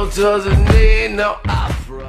girl doesn't need no opera.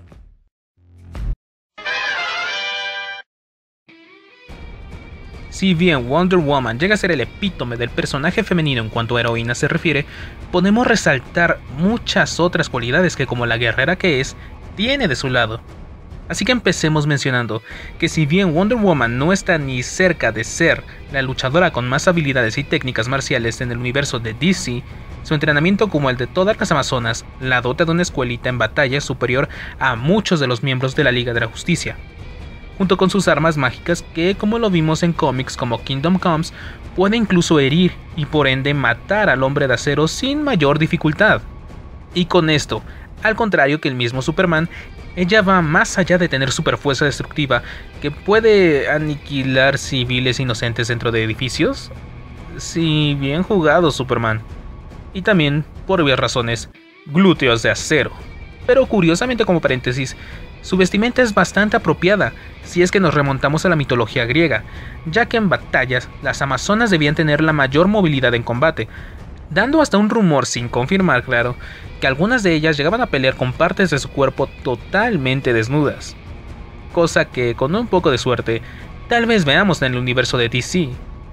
Si bien Wonder Woman llega a ser el epítome del personaje femenino en cuanto a heroína se refiere, podemos resaltar muchas otras cualidades que, como la guerrera que es, tiene de su lado. Así que empecemos mencionando que si bien Wonder Woman no está ni cerca de ser la luchadora con más habilidades y técnicas marciales en el universo de DC, su entrenamiento como el de todas las amazonas la dota de una escuelita en batalla superior a muchos de los miembros de la Liga de la Justicia, junto con sus armas mágicas que, como lo vimos en cómics como Kingdom Comes, puede incluso herir y por ende matar al Hombre de Acero sin mayor dificultad. Y con esto, al contrario que el mismo Superman, ella va más allá de tener superfuerza destructiva que puede aniquilar civiles inocentes dentro de edificios. Sí, bien jugado, Superman. Y también, por obvias razones, glúteos de acero. Pero curiosamente, como paréntesis, su vestimenta es bastante apropiada si es que nos remontamos a la mitología griega, ya que en batallas las amazonas debían tener la mayor movilidad en combate, dando hasta un rumor sin confirmar, claro, que algunas de ellas llegaban a pelear con partes de su cuerpo totalmente desnudas. Cosa que, con un poco de suerte, tal vez veamos en el universo de DC.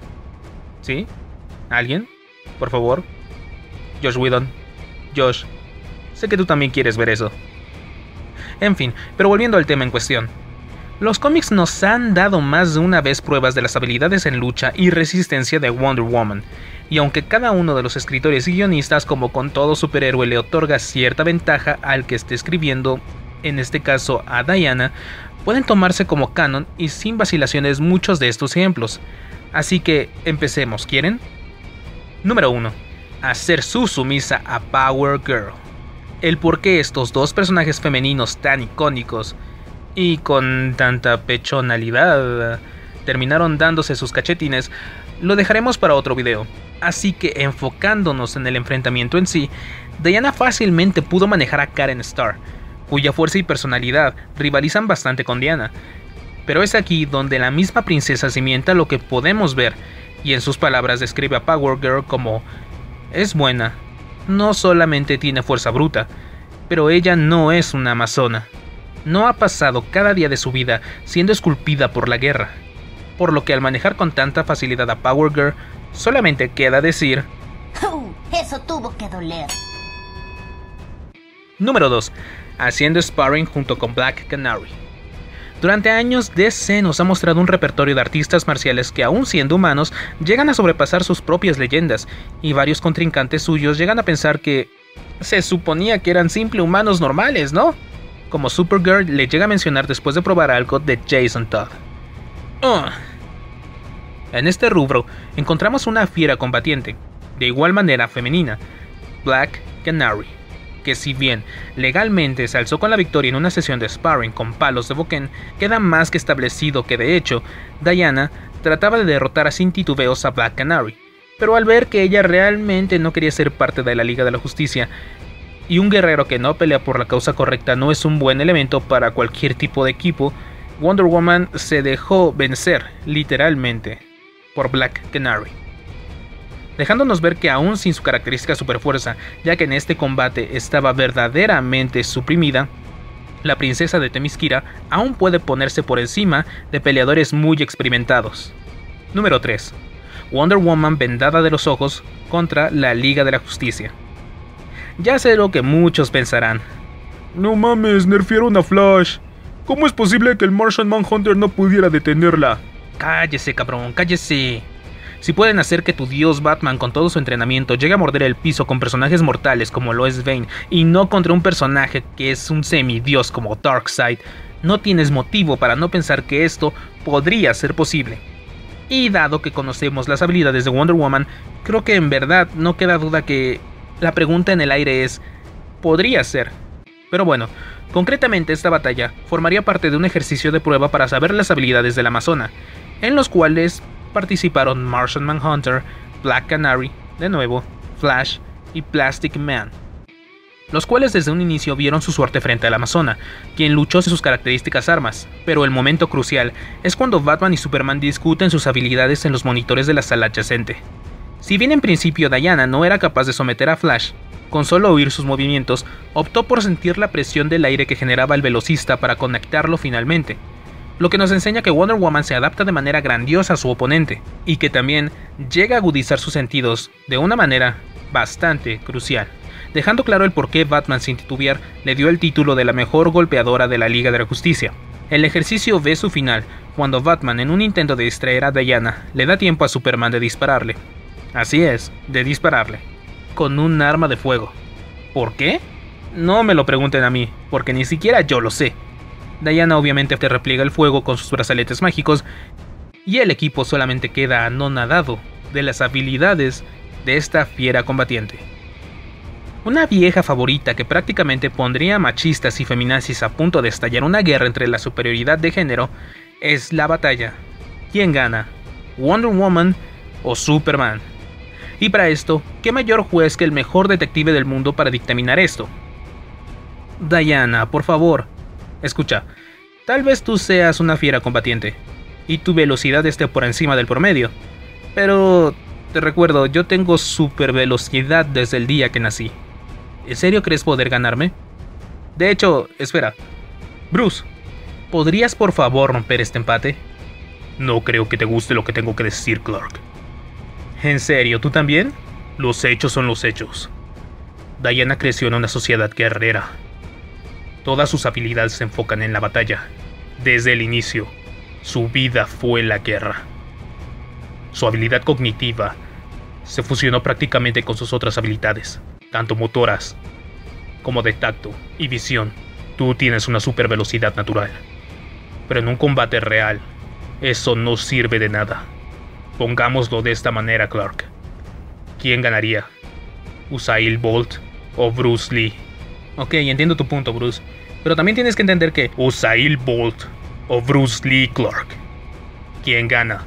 ¿Sí? ¿Alguien? Por favor. Josh Whedon. Josh, sé que tú también quieres ver eso. En fin, pero volviendo al tema en cuestión. Los cómics nos han dado más de una vez pruebas de las habilidades en lucha y resistencia de Wonder Woman, y aunque cada uno de los escritores y guionistas, como con todo superhéroe, le otorga cierta ventaja al que esté escribiendo, en este caso a Diana, pueden tomarse como canon y sin vacilaciones muchos de estos ejemplos. Así que empecemos, ¿quieren? Número 1. Hacer su sumisa a Power Girl. El por qué estos dos personajes femeninos tan icónicos y con tanta pechonalidad terminaron dándose sus cachetines, lo dejaremos para otro video. Así que, enfocándonos en el enfrentamiento en sí, Diana fácilmente pudo manejar a Karen Starr, cuya fuerza y personalidad rivalizan bastante con Diana. Pero es aquí donde la misma princesa cimienta lo que podemos ver, y en sus palabras describe a Power Girl como: es buena, no solamente tiene fuerza bruta, pero ella no es una amazona. No ha pasado cada día de su vida siendo esculpida por la guerra, por lo que al manejar con tanta facilidad a Power Girl, solamente queda decir: eso tuvo que doler. Número 2. Haciendo sparring junto con Black Canary. Durante años, DC nos ha mostrado un repertorio de artistas marciales que, aún siendo humanos, llegan a sobrepasar sus propias leyendas, y varios contrincantes suyos llegan a pensar que se suponía que eran simples humanos normales, ¿no? Como Supergirl le llega a mencionar después de probar algo de Jason Todd. En este rubro encontramos una fiera combatiente, de igual manera femenina, Black Canary, que si bien legalmente se alzó con la victoria en una sesión de sparring con palos de boquén, queda más que establecido que de hecho, Diana trataba de derrotar sin titubeos a Black Canary, pero al ver que ella realmente no quería ser parte de la Liga de la Justicia, y un guerrero que no pelea por la causa correcta no es un buen elemento para cualquier tipo de equipo, Wonder Woman se dejó vencer, literalmente, por Black Canary, dejándonos ver que aún sin su característica superfuerza, ya que en este combate estaba verdaderamente suprimida, la princesa de Themyscira aún puede ponerse por encima de peleadores muy experimentados. Número 3. Wonder Woman vendada de los ojos contra la Liga de la Justicia. Ya sé lo que muchos pensarán. No mames, nerfearon a Flash. ¿Cómo es posible que el Martian Manhunter no pudiera detenerla? Cállese, cabrón, cállese. Si pueden hacer que tu dios Batman con todo su entrenamiento llegue a morder el piso con personajes mortales como lo es Bane y no contra un personaje que es un semidios como Darkseid, no tienes motivo para no pensar que esto podría ser posible. Y dado que conocemos las habilidades de Wonder Woman, creo que en verdad no queda duda que la pregunta en el aire es: ¿podría ser? Pero bueno, concretamente esta batalla formaría parte de un ejercicio de prueba para saber las habilidades de la amazona, en los cuales participaron Martian Manhunter, Black Canary, de nuevo, Flash y Plastic Man, los cuales desde un inicio vieron su suerte frente a la amazona, quien luchó sin sus características armas, pero el momento crucial es cuando Batman y Superman discuten sus habilidades en los monitores de la sala adyacente. Si bien en principio Diana no era capaz de someter a Flash, Con solo oír sus movimientos, optó por sentir la presión del aire que generaba el velocista para conectarlo finalmente, lo que nos enseña que Wonder Woman se adapta de manera grandiosa a su oponente, y que también llega a agudizar sus sentidos de una manera bastante crucial, dejando claro el por qué Batman sin titubear le dio el título de la mejor golpeadora de la Liga de la Justicia. El ejercicio ve su final cuando Batman, en un intento de distraer a Diana, le da tiempo a Superman de dispararle. Así es, de dispararle, con un arma de fuego. ¿Por qué? No me lo pregunten a mí, porque ni siquiera yo lo sé. Diana obviamente te repliega el fuego con sus brazaletes mágicos, y el equipo solamente queda anonadado de las habilidades de esta fiera combatiente. Una vieja favorita que prácticamente pondría a machistas y feminazis a punto de estallar una guerra entre la superioridad de género es la batalla. ¿Quién gana? ¿Wonder Woman o Superman? Y para esto, ¿qué mayor juez que el mejor detective del mundo para dictaminar esto? Diana, por favor. Escucha, tal vez tú seas una fiera combatiente, y tu velocidad esté por encima del promedio, pero te recuerdo, yo tengo super velocidad desde el día que nací. ¿En serio crees poder ganarme? De hecho, espera. Bruce, ¿podrías por favor romper este empate? No creo que te guste lo que tengo que decir, Clark. ¿En serio, tú también? Los hechos son los hechos. Diana creció en una sociedad guerrera. Todas sus habilidades se enfocan en la batalla. Desde el inicio, su vida fue la guerra. Su habilidad cognitiva se fusionó prácticamente con sus otras habilidades, tanto motoras como de tacto y visión. Tú tienes una super velocidad natural, pero en un combate real, eso no sirve de nada. Pongámoslo de esta manera, Clark. ¿Quién ganaría? ¿Usain Bolt o Bruce Lee? Ok, entiendo tu punto, Bruce, pero también tienes que entender que Usain Bolt o Bruce Lee, Clark. ¿Quién gana?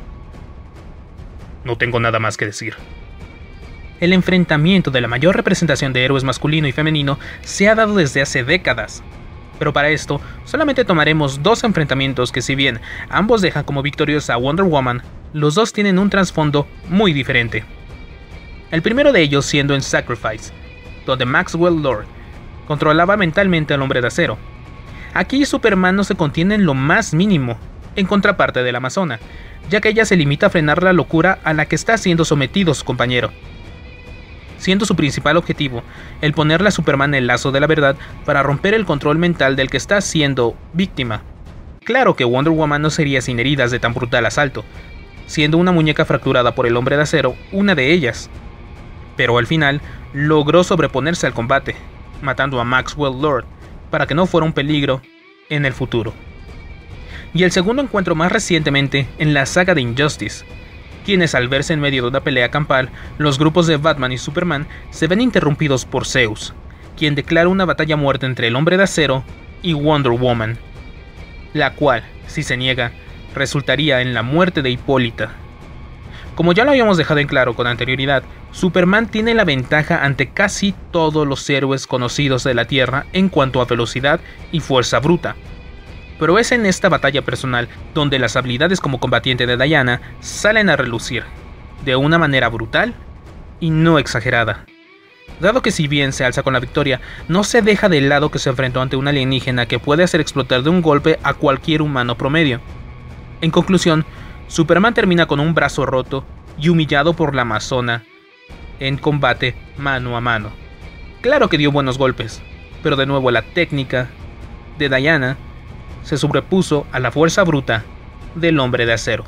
No tengo nada más que decir. El enfrentamiento de la mayor representación de héroes masculino y femenino se ha dado desde hace décadas. Pero para esto, solamente tomaremos dos enfrentamientos que, si bien ambos dejan como victoriosa a Wonder Woman, los dos tienen un trasfondo muy diferente. El primero de ellos siendo en Sacrifice, donde Maxwell Lord controlaba mentalmente al Hombre de Acero. Aquí Superman no se contiene en lo más mínimo, en contraparte de la Amazona, ya que ella se limita a frenar la locura a la que está siendo sometido su compañero, siendo su principal objetivo el ponerle a Superman el lazo de la verdad para romper el control mental del que está siendo víctima. Claro que Wonder Woman no sería sin heridas de tan brutal asalto, siendo una muñeca fracturada por el Hombre de Acero una de ellas, pero al final logró sobreponerse al combate, matando a Maxwell Lord para que no fuera un peligro en el futuro. Y el segundo encuentro más recientemente en la saga de Injustice, quienes al verse en medio de una pelea campal, los grupos de Batman y Superman se ven interrumpidos por Zeus, quien declara una batalla a muerte entre el Hombre de Acero y Wonder Woman, la cual, si se niega, resultaría en la muerte de Hipólita. Como ya lo habíamos dejado en claro con anterioridad, Superman tiene la ventaja ante casi todos los héroes conocidos de la Tierra en cuanto a velocidad y fuerza bruta. Pero es en esta batalla personal donde las habilidades como combatiente de Diana salen a relucir, de una manera brutal y no exagerada. Dado que si bien se alza con la victoria, no se deja de lado que se enfrentó ante un alienígena que puede hacer explotar de un golpe a cualquier humano promedio. En conclusión, Superman termina con un brazo roto y humillado por la Amazona en combate mano a mano. Claro que dio buenos golpes, pero de nuevo la técnica de Diana se sobrepuso a la fuerza bruta del Hombre de Acero.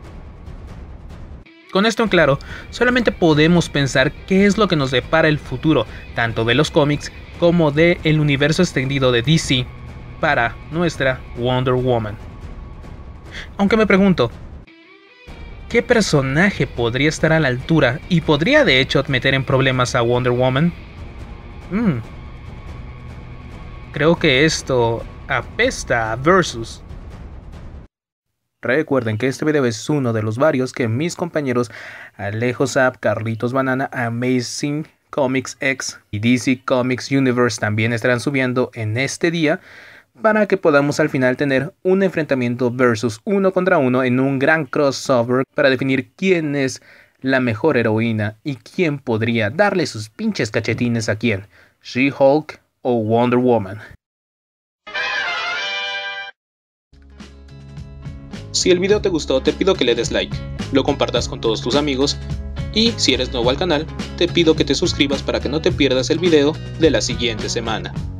Con esto en claro, solamente podemos pensar qué es lo que nos depara el futuro, tanto de los cómics como del universo extendido de DC para nuestra Wonder Woman. Aunque me pregunto, ¿qué personaje podría estar a la altura y podría de hecho meter en problemas a Wonder Woman? Creo que esto apesta a Versus. Recuerden que este video es uno de los varios que mis compañeros Alejo Zap, Carlitos Banana, Amazing Comics X y DC Comics Universe también estarán subiendo en este día, para que podamos al final tener un enfrentamiento versus uno contra uno en un gran crossover para definir quién es la mejor heroína y quién podría darle sus pinches cachetines a quién, She-Hulk o Wonder Woman. Si el video te gustó, te pido que le des like, lo compartas con todos tus amigos y si eres nuevo al canal, te pido que te suscribas para que no te pierdas el video de la siguiente semana.